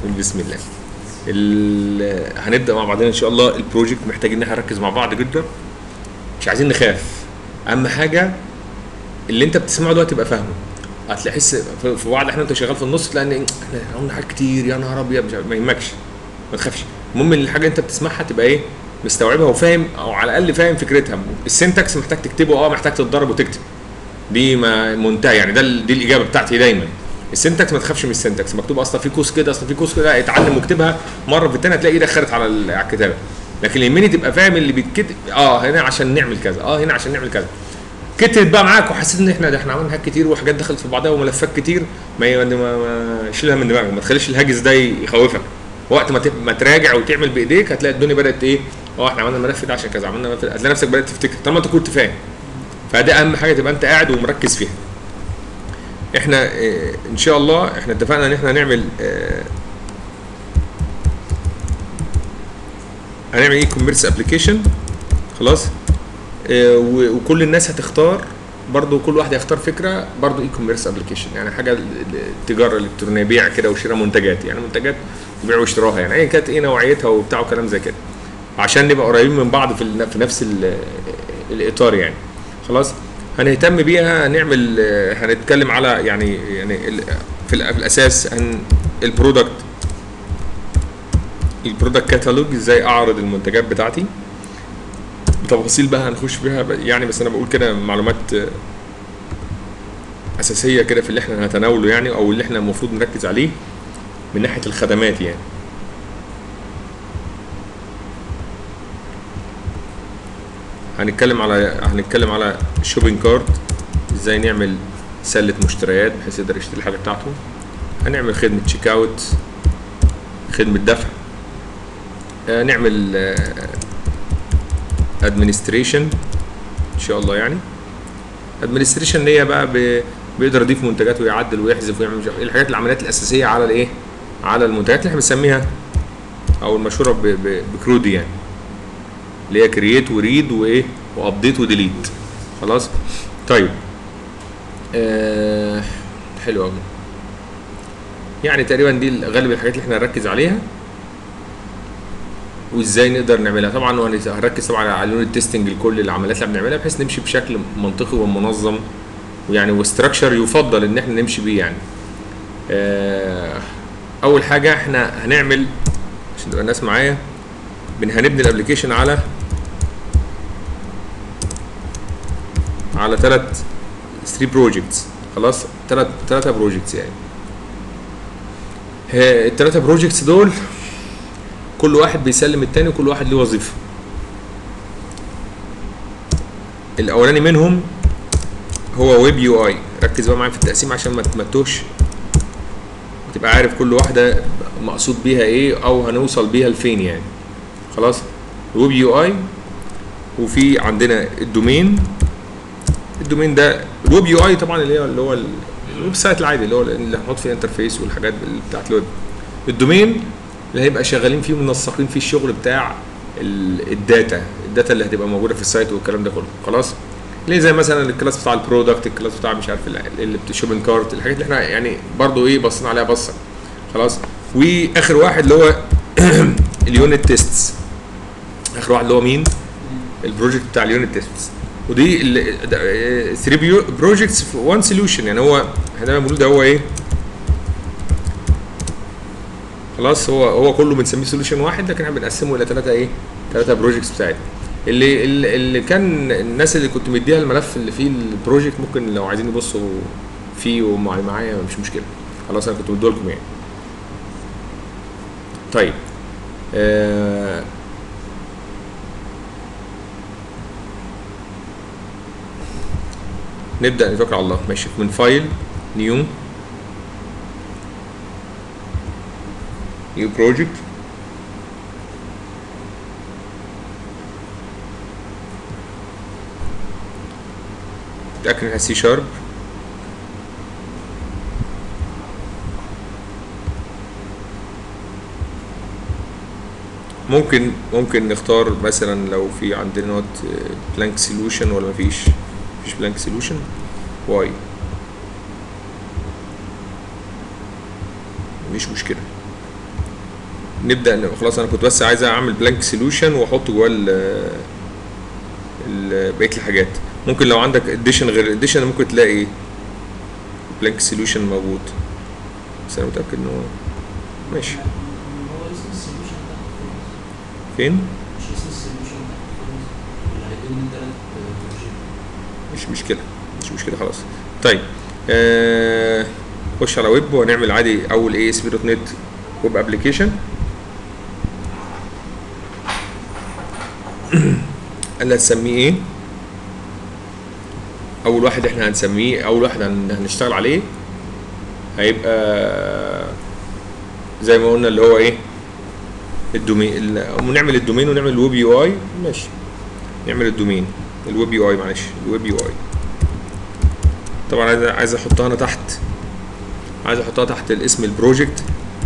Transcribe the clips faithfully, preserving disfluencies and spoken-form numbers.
بسم الله. هنبدا مع بعضنا ان شاء الله. البروجكت محتاج ان احنا نركز مع بعض جدا، مش عايزين نخاف. اهم حاجه اللي انت بتسمعه دلوقتي تبقى فاهمه. هتلاقي حس في بعض الاحيان انت شغال في النص تلاقي ان احنا عملنا حاجات كتير، يا نهار ابيض، ما يهمكش، ما تخافش. المهم ان الحاجه انت بتسمعها تبقى ايه، مستوعبها وفاهم، او على الاقل فاهم فكرتها. السنتكس محتاج تكتبه، اه محتاج تتدرب وتكتب، دي ما منتهى يعني. ده دي الاجابه بتاعتي دايما. السنتكس ما تخافش من السنتكس، مكتوب اصلا في كوس كده، اصلا في كوس كده، اتعلم واكتبها مره في الثانيه هتلاقي ايدك خدت على الكتابه. لكن يهمني تبقى فاهم اللي بيتكتب، اه هنا عشان نعمل كذا، اه هنا عشان نعمل كذا. كتبت بقى معاك وحسيت ان احنا ده احنا عملنا حاجات كتير وحاجات دخلت في بعضها وملفات كتير، ما ما, ما شيلها من دماغك، ما تخليش الهاجس ده يخوفك. وقت ما ما تراجع وتعمل بايديك هتلاقي الدنيا بدات ايه، اه احنا عملنا الملف ده عشان كذا، عملنا الملف ده، هتلاقي نفسك بدات تفتكر طالما انت كنت فاهم. فده اهم حاجه، تبقى انت قاعد ومركز فيها. احنا اه ان شاء الله احنا اتفقنا ان احنا هنعمل اه هنعمل اي كوميرس ابلكيشن خلاص. اه وكل الناس هتختار برضو، كل واحد هيختار فكره برضو اي كوميرس ابلكيشن، يعني حاجه التجاره الالكترونيه، بيع كده وشراء منتجات، يعني منتجات بيع واشتراها، يعني ايا كانت ايه نوعيتها وبتاع وكلام زي كده، عشان نبقى قريبين من بعض في في نفس الاطار يعني. خلاص هنهتم بيها، هنعمل هنتكلم على يعني يعني في الاساس عن البرودكت البرودكت كاتالوج، ازاي اعرض المنتجات بتاعتي بتفاصيل بقى هنخش فيها يعني. بس انا بقول كده معلومات اساسيه كده في اللي احنا هنتناوله يعني، او اللي احنا المفروض نركز عليه من ناحيه الخدمات يعني. هنتكلم على هنتكلم على شوبينج كارت، ازاي نعمل سله مشتريات بحيث يقدر يشتري الحاجه بتاعته. هنعمل خدمه تشيك اوت، خدمه دفع. آه نعمل ادمنستريشن آه ان شاء الله يعني. ادمنستريشن اللي هي بقى بيقدر يضيف منتجات ويعدل ويحذف ويعمل مش الحاجات العمليات الاساسيه على الايه، على المنتجات اللي احنا بنسميها او المشهوره بكرودي يعني، اللي هي كرييت وريد وايه وابديت وديليت. خلاص طيب آه حلو قوي. يعني تقريبا دي غالب الحاجات اللي احنا هنركز عليها وازاي نقدر نعملها. طبعا وهنركز طبعا على اليونت تيستنج لكل العمليات اللي بنعملها بحيث نمشي بشكل منطقي ومنظم ويعني واستراكشر يفضل ان احنا نمشي بيه يعني. آه اول حاجه احنا هنعمل عشان تبقى الناس معايا، هنبني الابلكيشن على على ثلاث ثلاثة بروجكتس. خلاص ثلاث ثلاثه بروجكتس يعني. الثلاثه بروجكتس دول كل واحد بيسلم الثاني وكل واحد له وظيفه. الاولاني منهم هو ويب يو اي. ركز بقى معايا في التقسيم عشان ما تمتوش وتبقى عارف كل واحده مقصود بيها ايه او هنوصل بيها لفين يعني. خلاص ويب يو اي، وفي عندنا الدومين. الدومين ده الويب يو اي طبعا اللي هو اللي هو الويب سايت العادي اللي هو اللي هنحط فيه انترفيس والحاجات بتاعت الويب. الدومين اللي هيبقى شغالين فيه ومنسقين فيه الشغل بتاع الداتا الداتا اللي هتبقى موجوده في السايت والكلام ده كله. خلاص ليه زي مثلا الكلاس بتاع البرودكت، الكلاس بتاع مش عارف اللي الشوبينج كارت، الحاجات اللي احنا يعني برضو ايه بصينا عليها بصه. خلاص واخر واحد اللي هو اليونت تيستس. اخر واحد اللي هو مين؟ البروجكت بتاع اليونت تيستس. ودي ثلاثة بروجكتس في وان سوليوشن يعني. هو احنا دايما بنقول ده هو ايه، خلاص هو هو كله بنسميه سوليوشن واحد، لكن احنا بنقسمه الى ثلاثه ايه، ثلاثه بروجكتس بتاعتنا. اللي اللي كان الناس اللي كنت مديها الملف اللي فيه البروجكت ممكن لو عايزين يبصوا فيه ومعايا مش مشكله. خلاص انا كنت مديه لكم يعني. طيب آه نبدا نتوكل على الله. ماشي من فايل نيو نيو بروجكت. تأكد انها سي شارب. ممكن ممكن نختار مثلا لو في عندنا نوت بلانك سوليوشن ولا مفيش مفيش بلانك سوليوشن. واي مش مشكله. نبدا ن- خلاص انا كنت بس عايز اعمل بلانك سوليوشن واحط جواه ال- ال- بقيه الحاجات. ممكن لو عندك اديشن غير اديشن ممكن تلاقي بلانك سوليوشن موجود، بس انا متاكد انه ماشي. هو اسم السوليوشن تحت خالص، فين؟ مش اسم السوليوشن تحت خالص اللي هيكون تلات بروجيكت. مش مشكله، مش مشكله خلاص. طيب آه، خش على ويب وهنعمل عادي اول ايه اس بي دوت نت ويب ابلكيشن. قال لي هتسميه ايه؟ اول واحد احنا هنسميه، اول واحد هن- هنشتغل عليه هيبقى زي ما قلنا اللي هو ايه الدومين ال- ونعمل الدومين ونعمل الويب يو اي. ماشي، نعمل الدومين الويب يو اي، معلش الويب يو اي. طبعا عايز عايز احطها انا تحت، عايز احطها تحت الاسم البروجكت.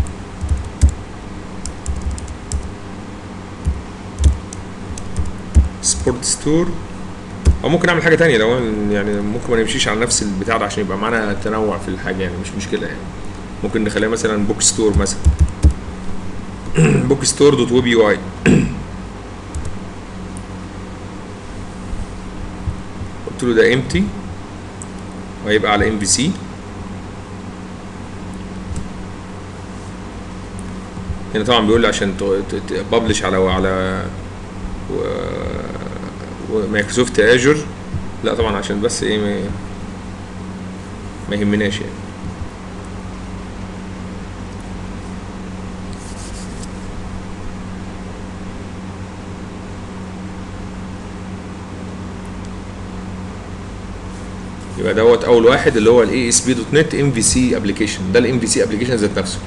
سبورت ستور، او ممكن اعمل حاجه تانية لو أنا- يعني ممكن ما نمشيش على نفس البتاع ده عشان يبقى معانا تنوع في الحاجه، يعني مش مشكله يعني. ممكن نخليها مثلا بوك ستور مثلا بوك ستور دوت ويب يو اي. قلت له ده امتي وهيبقى على ام بي سي. هنا طبعا بيقول لي عشان تبلش على على ومايكروسوفت اجر. لا طبعا عشان بس ايه ما, ما يهمناش يعني. يبقى دوت اول واحد اللي هو الاي اس بي دوت نت ام في سي ابلكيشن. ده الام في سي ابلكيشن ذات نفسه،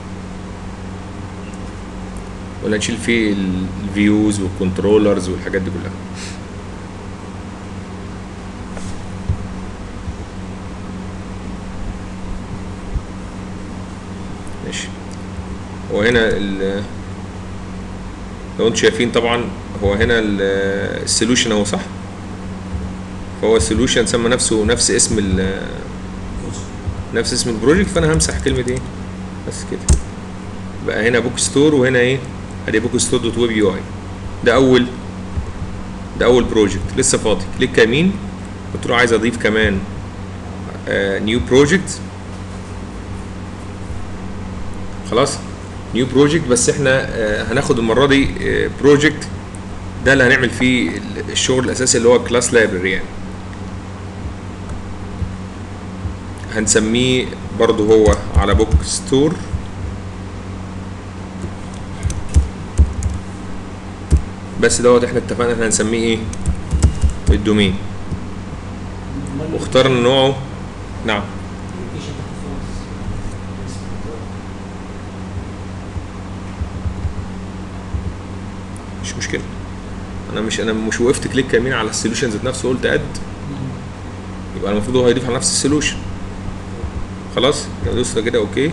ولا نشيل فيه الفيوز والكنترولرز والحاجات دي كلها. ماشي. وهنا ال لو انتم شايفين طبعا هو هنا السوليوشن اهو صح. فهو السوليوشن سمى نفسه نفس اسم ال نفس اسم البروجكت، فانا همسح كلمه ايه بس كده. بقى هنا بوك ستور وهنا ايه ادي بوك ستور دوت ويب يو اي. ده اول ده اول بروجكت لسه فاضي. كليك يمين، قلت له عايز اضيف كمان نيو بروجكت. خلاص نيو بروجكت، بس احنا uh, هناخد المره دي بروجكت uh, ده اللي هنعمل فيه الشغل الاساسي اللي هو كلاس لايبرري يعني. هنسميه برضو هو على بوك ستور بس دوت احنا اتفقنا احنا هنسميه ايه الدومين، واخترنا نوعه. نعم الابلكيشن تحت خالص اسم مش مشكله. انا مش انا مش وقفت كليك يمين على السوليوشن ذات نفسه قلت اد، يبقى المفروض هو هيضيف على نفس السوليوشن. خلاص دوسنا كده اوكي.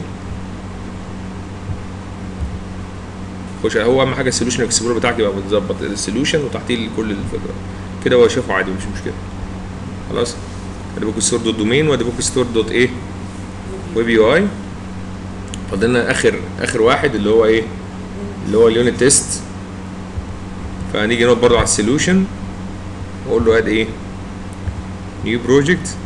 خش هو اهم حاجه السوليوشن اكسبلور بتاعك يبقى متظبط السوليوشن وتحتيه كل الفكره كده، هو شافه عادي مش مشكله. خلاص ادي بوك ستور دوت دومين وادي بوك ستور دوت ايه ويب يو اي. فضلنا اخر اخر واحد اللي هو ايه اللي هو اليونت تيست. فهنيجي نقعد برضه على السوليوشن واقول له اد ايه نيو بروجكت.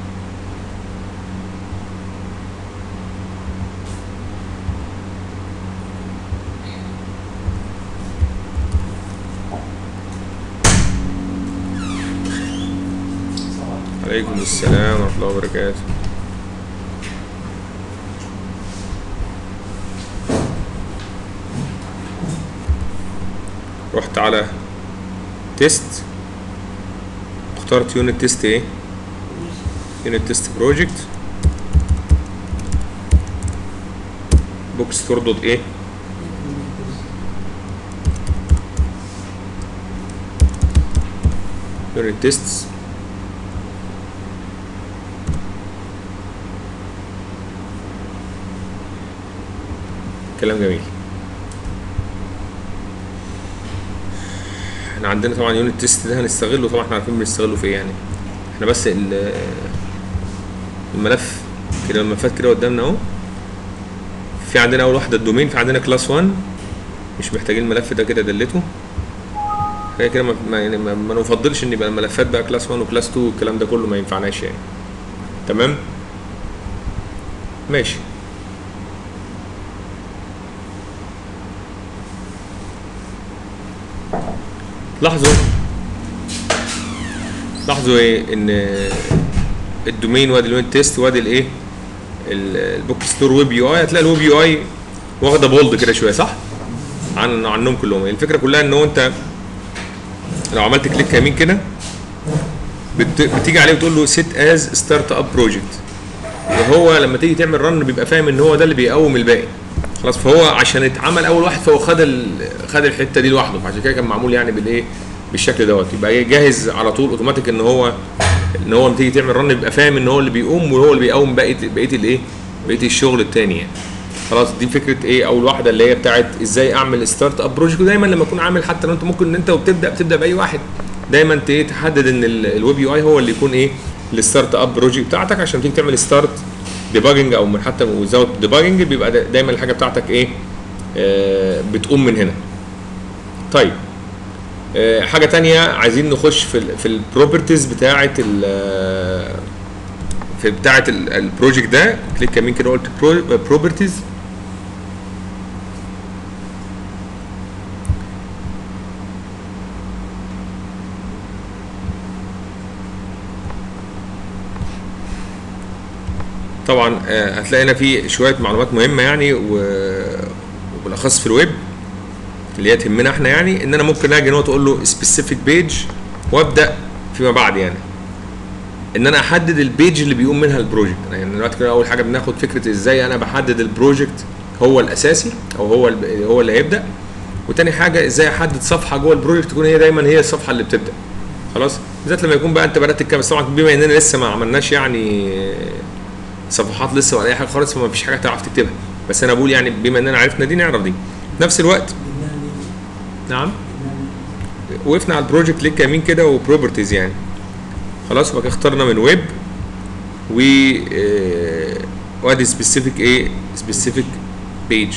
عليكم السلام ورحمة الله وبركاته. رحت على تيست، اخترت يونت تيست ايه يونت تيست بروجكت بوك ستور دوت ايه يونت تيست. كلام جميل. احنا عندنا طبعا يونت تيست ده هنستغله، طبعا احنا عارفين بنستغله في ايه يعني. احنا بس الملف كده الملفات كده قدامنا اهو. في عندنا اول واحده الدومين، في عندنا كلاس واحد مش محتاجين الملف ده كده دلته كده كده. ما, ما, يعني ما, ما نفضلش ان يبقى الملفات بقى كلاس واحد وكلاس اتنين والكلام ده كله ما ينفعناش يعني. تمام ماشي. لاحظوا لاحظوا ايه ان الدومين وادي الوين تيست وادي الايه البوك ستور ويب يو اي، هتلاقي الويب يو اي واخده بولد كده شويه صح عن عنهم كلهم. الفكره كلها ان هو انت لو عملت كليك يمين كده بت... بتيجي عليه وتقول له سيت از ستارت اب بروجكت، وهو لما تيجي تعمل رن بيبقى فاهم ان هو ده اللي بيقوم الباقي خلاص. فهو عشان اتعمل اول واحد فهو خد ال... خد الحته دي لوحده، فعشان كده كان معمول يعني بالايه بالشكل دوت، يبقى جاهز على طول اوتوماتيك ان هو ان هو لما تيجي تعمل رن يبقى فاهم ان هو اللي بيقوم وهو اللي بيقوم بقيه بقيه الايه بقيه الشغل الثاني يعني. خلاص دي فكره ايه اول واحده اللي هي بتاعت ازاي اعمل ستارت اب بروجكت. ودايما لما اكون عامل حتى لو انت ممكن ان انت وبتبدا بتبدا باي واحد دايما تحدد ان الويب يو اي هو اللي يكون ايه الستارت اب بروجكت بتاعتك، عشان تيجي تعمل ستارت ديباجنج او من حتى ويزاوت ديباجنج بيبقى دايما الحاجه بتاعتك ايه آه بتقوم من هنا. طيب آه حاجه ثانيه عايزين نخش في ال في البروبرتيز بتاعه ال في بتاعه البروجكت ده. كليك يمين كده قلت بروبرتيز. طبعا هتلاقي هنا في شويه معلومات مهمه يعني وبالاخص في الويب اللي هي تهمنا احنا، يعني ان انا ممكن اجي نقطه اقول له سبيسيفيك بيج وابدا فيما بعد يعني ان انا احدد البيج اللي بيقوم منها البروجكت. يعني دلوقتي كده اول حاجه بناخد فكره ازاي انا بحدد البروجكت هو الاساسي او هو هو اللي هيبدا، وتاني حاجه ازاي احدد صفحه جوه البروجكت تكون هي دايما هي الصفحه اللي بتبدا خلاص، بالذات لما يكون بقى انت بدات تتكلم. طبعا بما اننا لسه ما عملناش يعني صفحات لسه ولا اي حاجه خالص فما فيش حاجه تعرف تكتبها، بس انا بقول يعني بما اننا عرفنا دي نعرف دي في نفس الوقت. نعم وقفنا على البروجكت كليك يمين كده وبروبرتيز يعني خلاص، وبقى اخترنا من ويب و اه وادي سبيسيفيك ايه سبيسيفيك بيج.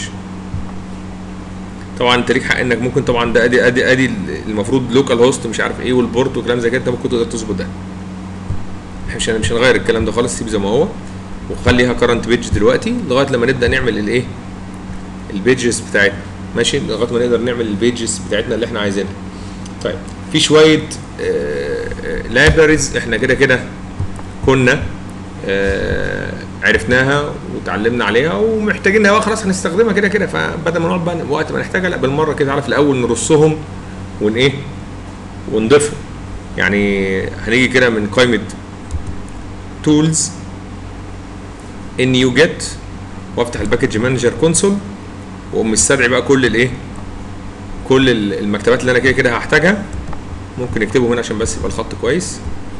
طبعا انت ليك حق انك ممكن طبعا ده ادي ادي ادي المفروض لوكال هوست مش عارف ايه والبورت وكلام زي كده، انت ممكن تقدر تظبط ده. احنا مش مش هنغير الكلام ده خالص، سيب زي ما هو وخليها كرنت بيج دلوقتي لغايه لما نبدا نعمل الايه البيجز بتاعتنا ماشي، لغايه ما نقدر نعمل البيجز بتاعتنا اللي احنا عايزينها. طيب في شويه لايبريز احنا كده كده كنا آه عرفناها وتعلمنا عليها ومحتاجينها بقى خلاص هنستخدمها كده كده، فبدل ما نقعد بقى وقت ما نحتاجها لا بالمره كده على في الاول نرصهم ون ايه ونضيفهم. يعني هنيجي كده من قائمه تولز ان يو جيت وافتح الباكج مانجر كونسول واقوم مستدعي بقى كل الايه كل المكتبات اللي انا كده كده هحتاجها. ممكن نكتبهم هنا عشان بس يبقى الخط كويس.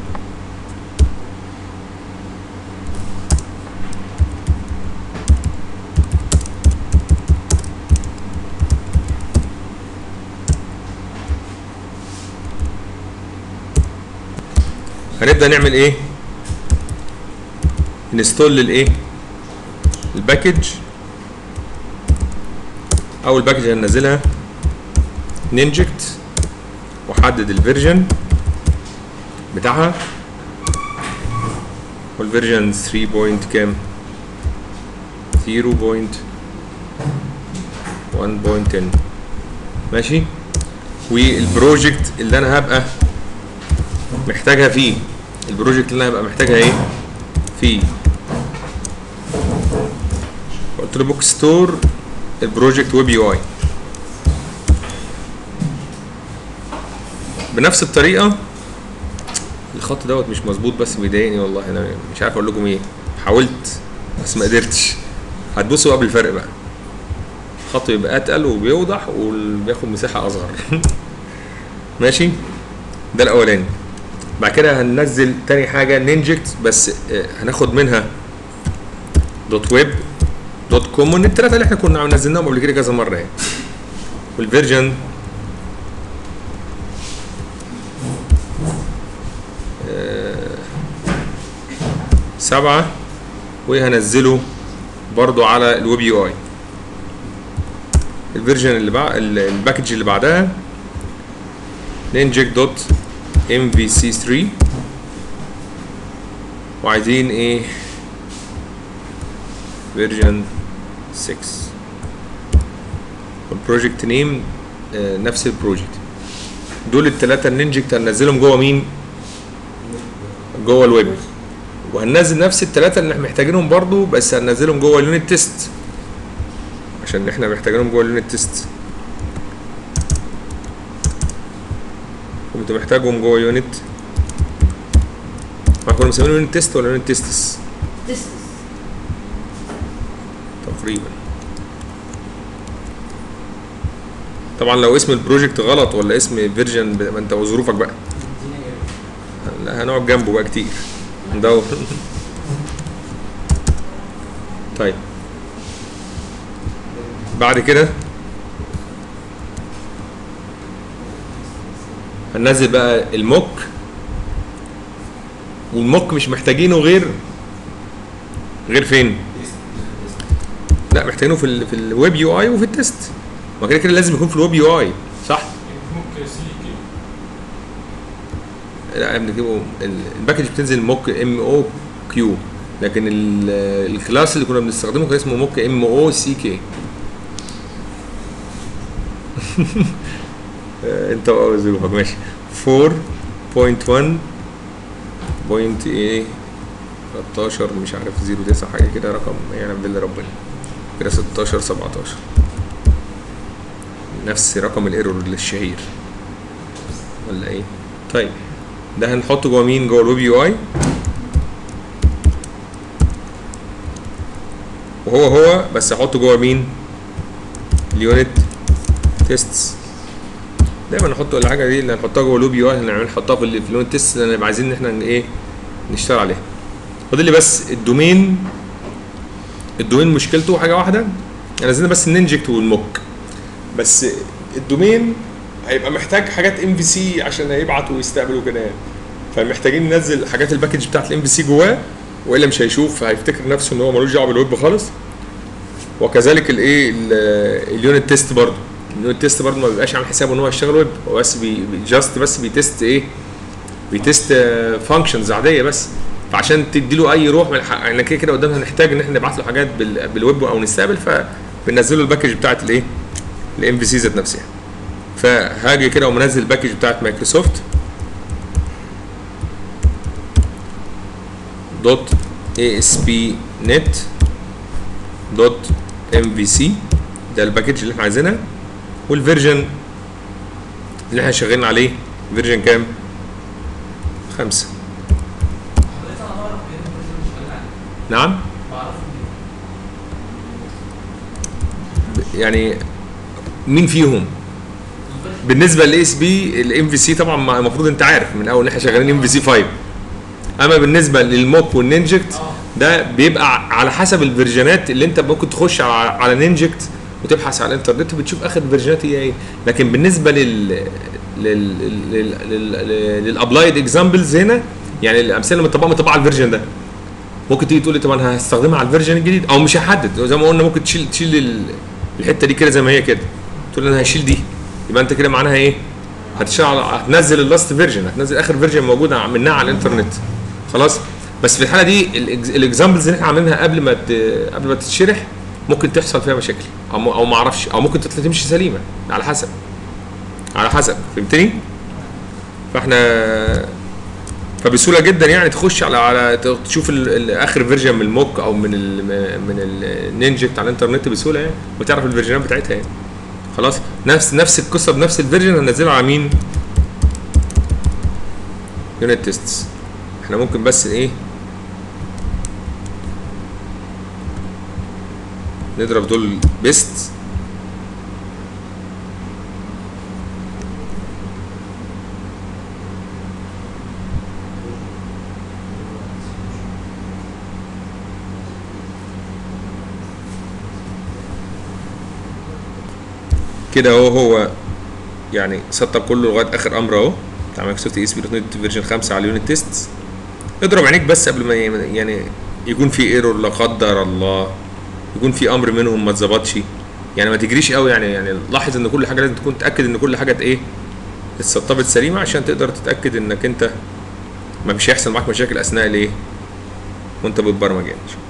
هنبدا نعمل ايه انستول للايه الباكج. اول باكج هننزلها نينجكت واحدد الفيرجن بتاعها والفيرجن ثلاثة بوينت كام صفر بوينت واحد بوينت عشرة ماشي. والبروجكت اللي انا هبقى محتاجها فيه البروجكت اللي انا هبقى محتاجها ايه فيه قلت له بوك ستور البروجكت ويب يو اي. بنفس الطريقه الخط دوت مش مظبوط بس بيضايقني والله، انا مش عارف اقول لكم ايه، حاولت بس ما قدرتش. هتبصوا قبل الفرق بقى الخط يبقى اتقل وبيوضح وبياخد مساحه اصغر ماشي. ده الاولاني. بعد كده هننزل تاني حاجه نينجكت بس هناخد منها دوت ويب دوت كومون الثلاثه اللي احنا كنا نزلناهم قبل كده كذا مره يعني. والفيرجن سبعة وهنزله برضو على الويب يو اي الفيرجن اللي بعد الباكج اللي بعدها ننجك دوت ام في سي ثري، وعايزين ايه فيرجن ستة، والبروجكت نيم آه نفس البروجكت. دول الثلاثه الننجكت هننزلهم جوه مين؟ جوه الويب. وهننزل نفس الثلاثه اللي احنا محتاجينهم برضو، بس هننزلهم جوه اليونت تيست عشان احنا محتاجينهم جوه اليونت تيست. كنت محتاجهم جوه يونت، ما كنا مسمينه يونت تيست ولا يونت تيستس؟ تيستس تقريبا. طبعا لو اسم البروجكت غلط ولا اسم فيرجن ما انت وظروفك بقى. لا هنقعد جنبه بقى كتير ندور. طيب بعد كده هننزل بقى الموك، والموك مش محتاجينه غير غير فين؟ لا محتاجينه في ال في الويب يو اي وفي التست. ما كده كده لازم يكون في الويب يو اي صح؟ موك سي كي. لا بنجيبه الباكج بتنزل موك ام او كيو، لكن الكلاس اللي كنا بنستخدمه كان اسمه موك ام او سي كي. انت وظروفك ماشي. أربعة نقطة واحد بوينت ايه تلتاشر مش عارف صفر تسعة حاجه كده، رقم يعلم بالله ربنا كده ستاشر سبعتاشر، نفس رقم الايرور الشهير ولا ايه؟ طيب ده هنحطه جوه مين؟ جوه الويب يو اي، وهو هو بس هحطه جوه مين؟ اليونت تيستس. دايما نحط الحاجه دي اللي هنحطها جوه الويب يو اي هنحطها في اليونت تيست اللي نبقى عايزين ان احنا ايه نشتغل عليها. فاضل لي بس الدومين. الدومين مشكلته حاجه واحده، انا نزلنا بس الننجكت والموك، بس الدومين هيبقى محتاج حاجات ام في سي عشان هيبعت ويستقبل وكده يعني، فمحتاجين ننزل حاجات الباكج بتاعت الام في سي جواه، والا مش هيشوف، هيفتكر نفسه ان هو ملوش دعوه بالويب خالص. وكذلك الايه اليونت تيست برضه، اليونت تيست برضه ما بيبقاش عامل حسابه ان هو يشتغل ويب، هو بس بي جاست بس بيتست ايه؟ بيتست فانكشنز عاديه بس. فعشان تدي له اي روح من احنا كده كده قدامنا هنحتاج ان احنا نبعت له حاجات بالويب او نستقبل، فبننزل له الباكج بتاعت الايه؟ الام في سي ذات نفسها. فهاجي كده ومنزل الباكج بتاعت مايكروسوفت دوت اي اس بي نت دوت ام في سي، ده الباكج اللي احنا عايزينها، والفيرجن اللي احنا شغالين عليه فيرجن كام؟ خمسة. نعم؟ يعني مين فيهم؟ بالنسبه للاي اس بي الام في سي طبعا المفروض انت عارف من اول ان احنا شغالين ام في سي خمسة. اما بالنسبه للموك والنينجكت ده بيبقى على حسب الفيرجنات اللي انت ممكن تخش على على نينجكت وتبحث على الانترنت وبتشوف اخر فيرجنات هي ايه. لكن بالنسبه لل لل للابلايد اكزامبلز هنا، يعني الامثله مطبقه مطبقه على الفيرجن ده، ممكن تيجي تقول لي طب انا هستخدمها على الفيرجن الجديد، او مش هحدد زي ما قلنا ممكن تشيل تشيل الحته دي كده زي ما هي كده، تقول انا هشيل دي، يبقى انت كده معناها ايه؟ هتشتغل هتنزل اللاست فيرجن، هتنزل اخر فيرجن موجوده منها على الانترنت خلاص. بس في الحاله دي الاكزامبلز اللي احنا عاملينها قبل ما قبل ما تتشرح ممكن تحصل فيها مشاكل او او ما اعرفش، او ممكن تمشي سليمه على حسب على حسب فهمتني؟ فاحنا فبسهوله جدا يعني تخش على على تشوف اخر فيرجن من الموك او من ال من النينجكت على الانترنت بسهوله يعني، وتعرف الفيرجنات بتاعتها يعني. خلاص نفس نفس القصه بنفس الفيرجن هننزلها على مين؟ يونت تيستس. احنا ممكن بس ايه نضرب دول بيست كده اهو، هو يعني سطب كله لغايه اخر امر اهو بتاع مايكروسوفت اي اس بي دوت نت فيرجن خمسة على اليونت تيست. اضرب عينيك بس قبل ما يعني يكون في ايرور لا قدر الله، يكون في امر منهم ما اتظبطش، يعني ما تجريش قوي، يعني يعني لاحظ ان كل حاجه لازم تكون تاكد ان كل حاجه ايه اتسطبت سليمه، عشان تقدر تتاكد انك انت ما مش هيحصل معاك مشاكل اثناء الايه وانت بتبرمج يعني.